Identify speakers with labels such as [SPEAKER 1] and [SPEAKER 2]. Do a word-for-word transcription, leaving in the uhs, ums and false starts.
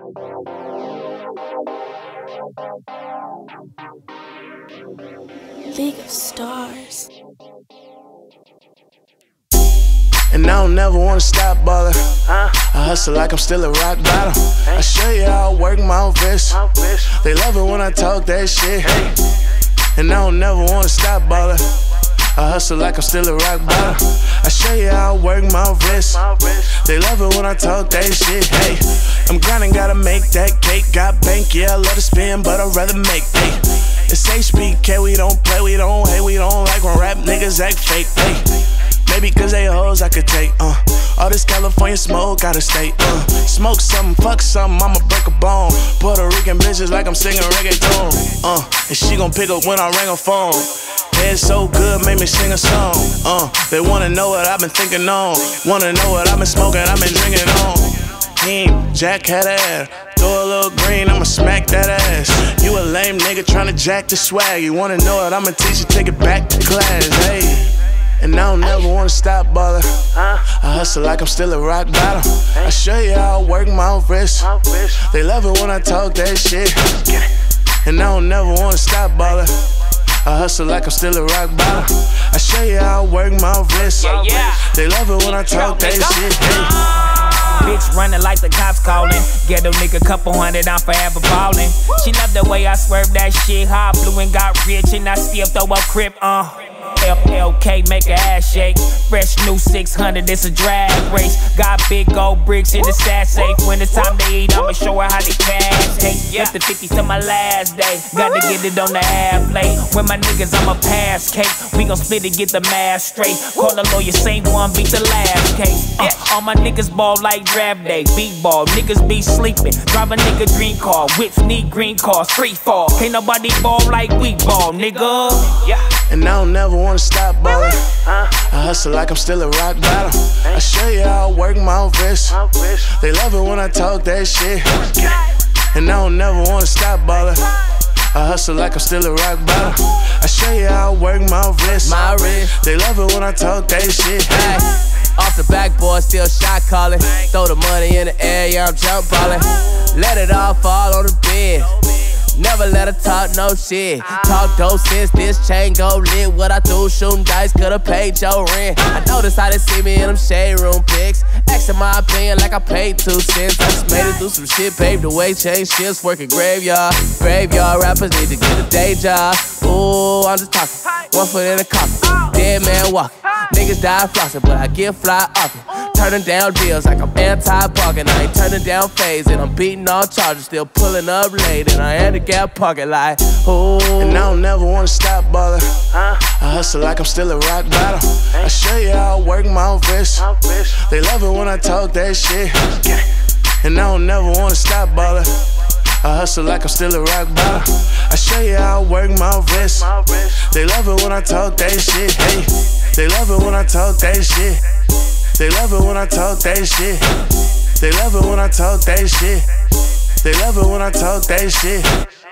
[SPEAKER 1] League of Stars.
[SPEAKER 2] And I don't never wanna stop ballin'. I hustle like I'm still a rock bottom. I show you how I work my wrist. They love it when I talk that shit. And I don't never wanna stop ballin'. I hustle like I'm still a rock bottom. I show you how I work my wrist. They love it when I talk that shit. Hey, I'm grinding, gotta make that cake. Got bank, yeah, I love to spin, but I'd rather make. Hey, it's H B K, we don't play, we don't hate, we don't like when rap niggas act fake. Hey, maybe cause they hoes I could take. Uh, all this California smoke gotta stay. Uh, smoke something, fuck something, I'ma break a bone. Puerto Rican bitches like I'm singing reggaeton. Uh, and she gon' pick up when I ring her phone. Head so good, make me sing a song. Uh, they wanna know what I've been thinking on. Wanna know what I've been smoking, I've been drinking on. Team, Jack had ass. Throw a little green, I'ma smack that ass. You a lame nigga tryna jack the swag. You wanna know what I'ma teach you, take it back to class. Hey, and I don't never wanna stop ballin'. I hustle like I'm still a rock bottom. I show you how I work my wrist. They love it when I talk that shit. And I don't never wanna stop ballin'. I hustle like I'm still a rock bottom. I show you how I work my wrist.
[SPEAKER 3] Yeah, yeah.
[SPEAKER 2] They love it when I talk that shit. Hey.
[SPEAKER 3] Bitch running like the cops calling. Get a nigga couple hundred, I'm forever ballin'. She love the way I swerve that shit. How I blew and got rich and I still throw a crib, uh. L K make a ass shake. Fresh new six hundred, it's a drag race. Got big gold bricks in the stash safe. When it's time to eat, I'ma show her how to cash taste. Left the fifties to my last day. Gotta get it on the half plate. When my niggas, I'ma pass cake. We gon' split it, get the math straight. Call the lawyer, same one, beat the last case. Uh, all my niggas ball like draft day. Big ball, niggas be sleeping. Drive a nigga dream car. Whips need green cars, free fall. Can't nobody ball like we ball, nigga. Yeah.
[SPEAKER 2] And I don't never wanna stop ballin'. I hustle like I'm still a rock bottom. I show you how I work my wrist. They love it when I talk that shit. And I don't never wanna stop ballin'. I hustle like I'm still a rock bottom. I show you how I work my wrist.
[SPEAKER 4] My wrist.
[SPEAKER 2] They love it when I talk that shit.
[SPEAKER 4] Hey. Off the backboard, still shot calling. Throw the money in the air, yeah, I'm jump ballin'. Let it all fall on the bed. Never let her talk no shit. Talk dope since this chain go lit. What I do, shooting dice, could've paid your rent. I noticed how they see me in them shade room pics. Asking my opinion like I paid two cents. I just made it through some shit, paved the way, changed shifts, working graveyard. Graveyard rappers need to get a day job. Ooh, I'm just talking. One foot in the coffin, dead man walking. Niggas die flossing, but I get fly often. Turning down deals like I'm anti-parking. I ain't turning down phase and I'm beating all charges. Still pulling up late and I handicap pocket like, ooh.
[SPEAKER 2] And I don't never wanna stop ballin'. I hustle like I'm still a rock bottom. I show you how I work my wrist. They love it when I talk that shit. And I don't never wanna stop ballin'. I hustle like I'm still a rock bottom. I show you how I work my wrist. They love it when I talk that shit. Hey, they love it when I talk that shit. They love it when I talk that shit. They love it when I talk that shit. They love it when I talk that shit.